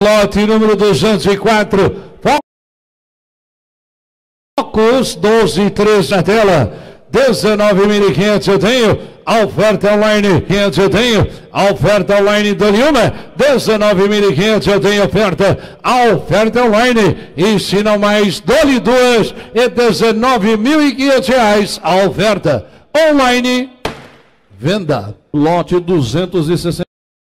Lote número 204, Focus 12,3 na tela, 19.500 eu tenho, a oferta online 500 eu tenho, a oferta online do Lima, 19.500 eu tenho oferta, a oferta online, e se não mais, dole duas, e 19.500 reais, a oferta online, venda. Lote 269,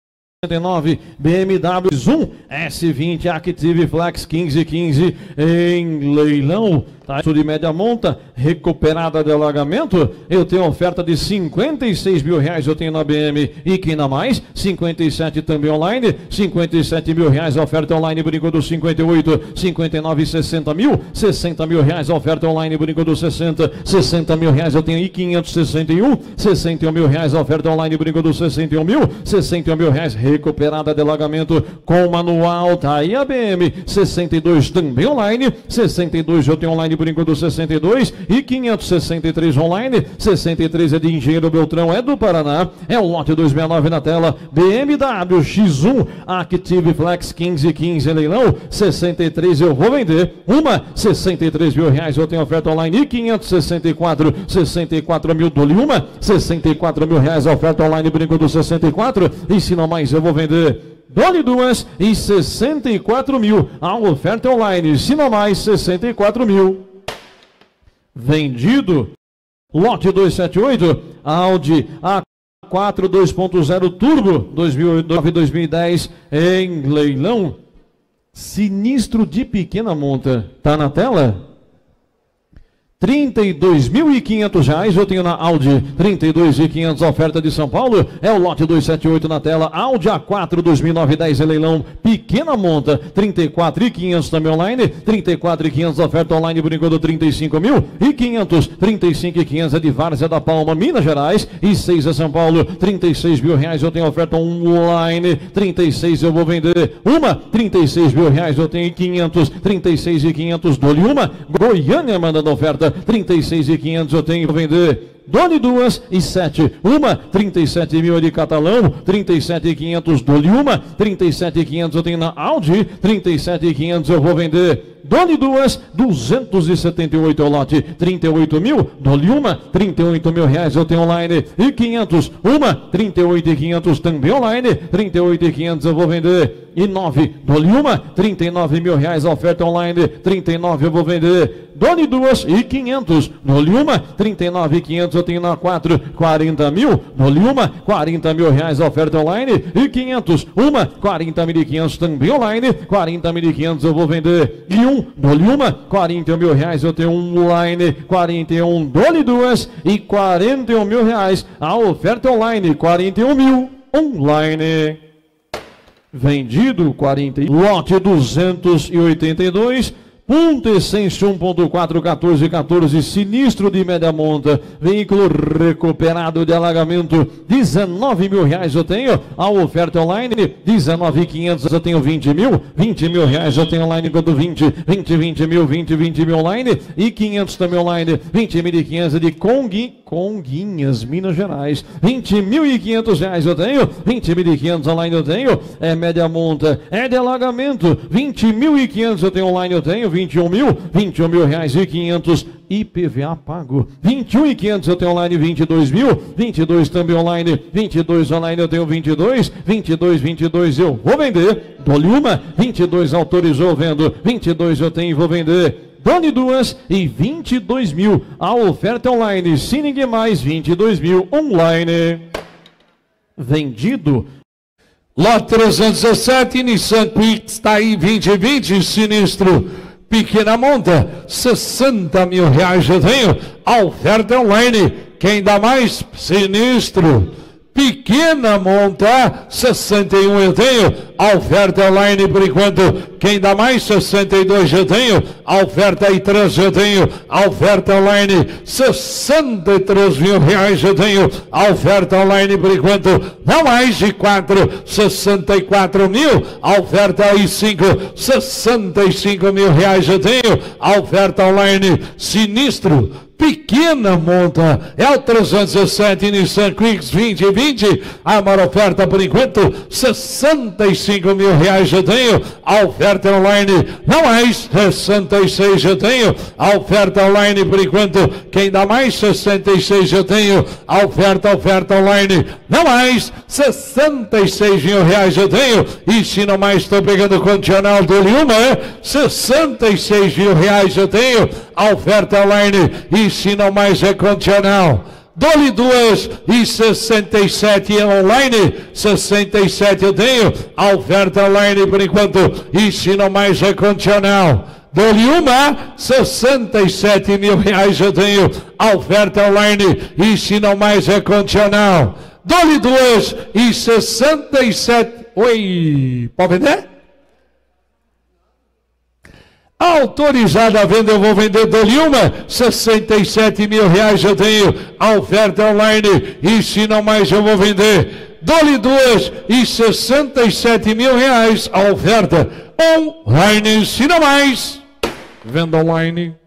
BMW Zoom S20 Active Flex 1515 em leilão, taxa de média monta, recuperada de alagamento. Eu tenho oferta de 56 mil reais, eu tenho na BM e quem na mais, 57 também online, 57 mil reais, oferta online por enquanto 58, 59 e 60 mil reais, oferta online por enquanto 60, 60 mil reais, eu tenho e 561, 61 mil reais, oferta online por enquanto 61 mil reais, recuperada de alagamento com manual, tá aí a BM, 62 também online, 62 eu tenho online por enquanto 62 e 563 online, 63 é de Engenheiro Beltrão, é do Paraná, é o lote 269 na tela, BMW X1 Active Flex 1515 leilão, 63 eu vou vender, uma, 63 mil reais eu tenho oferta online e 564, 64 mil dole uma, 64 mil reais oferta online por enquanto 64 e se não mais eu vou vender. Dole duas e 64 mil. A oferta online, se não mais, 64 mil. Vendido. Lote 278, Audi A4 2.0 Turbo 2009-2010 em leilão. Sinistro de pequena monta. Tá na tela? 32.500 reais eu tenho na Audi, 32.500 oferta de São Paulo, é o lote 278 na tela, Audi A4 2009-10 em leilão, pequena monta, 34.500 também online, 34.500 oferta online por enquanto 35.500, 35.500 é de Várzea da Palma, Minas Gerais, e 6 é São Paulo, 36 mil reais eu tenho oferta online, 36 eu vou vender, uma, 36 mil reais eu tenho 500, 36.500 dole uma, Goiânia mandando oferta, 36.500 eu tenho que vender. Dole duas e 7. Uma, 37 mil de Catalão, 37.500 dole uma, 37.500 eu tenho na Audi, 37.500 eu vou vender. Dole duas, 278 é o lote, 38 mil, dole uma, 38 mil reais eu tenho online e 500, uma, 38.500 também online, 38.500 eu vou vender. E 9, dole uma, 39 mil reais oferta online, 39 eu vou vender. Dole duas e 500, dole uma, 39.500 eu tenho na 4, 40 mil, dole uma, 40 mil reais oferta online e 500, uma, 40.500 também online, 40.500 eu vou vender. E um, dole uma, 40 mil reais eu tenho online, 41, dole duas e 41 mil reais a oferta online, 41 mil online. Vendido 40, lote 282, ponto essência 1.4, 14, sinistro de média monta, veículo recuperado de alagamento, 19 mil reais eu tenho, a oferta online, 19.500 eu tenho 20 mil reais eu tenho online, quanto 20 mil online, e 500 também online, 20.500 de Conguinhas, Minas Gerais, 20.500 reais eu tenho, 20.500 online eu tenho, é média monta, é de alagamento, 20.500 eu tenho online eu tenho, 21 mil reais e 500 IPVA pago, 21.500 eu tenho online, 22 mil, 22 também online, 22 online eu tenho 22 eu vou vender, dole uma, 22 autorizou vendo, 22 eu tenho e vou vender. Dole duas e 22 mil, a oferta online, se ninguém mais, 22 mil online. Vendido. Lote 317, Nissan Quicks, está aí 2020, sinistro, pequena monta, 60 mil reais eu tenho, a oferta online, quem dá mais, sinistro, pequena monta, 61 eu tenho, a oferta online por enquanto, quem dá mais, 62 eu tenho, a oferta aí 3 eu tenho, a oferta online, 63 mil reais eu tenho, a oferta online por enquanto, não mais de 4, 64 mil, a oferta aí 5, 65 mil reais eu tenho, a oferta online, sinistro, Pequena monta, é o 317 Nissan Kicks 2020, a maior oferta por enquanto, 65 mil reais já tenho, a oferta online, não mais, 66 já tenho, a oferta online por enquanto, quem dá mais, 66 já tenho, a oferta online, não mais, 66 mil reais já tenho, e se não mais, estou pegando o condicional do Lima, 66 mil reais já tenho, a oferta online, e se não mais é condicional. Dole 2 e 67 online, 67 eu tenho, a oferta online por enquanto, e se não mais é condicional. Dole uma, 67 mil reais eu tenho, a oferta online, e se não mais é condicional. Dole 2 e 67, oi, pode vender? Autorizada a venda, eu vou vender Dole uma, 67 mil reais eu tenho, a oferta online, e se não mais eu vou vender. Dole 2 e 67 mil reais, a oferta online, se não mais, venda online.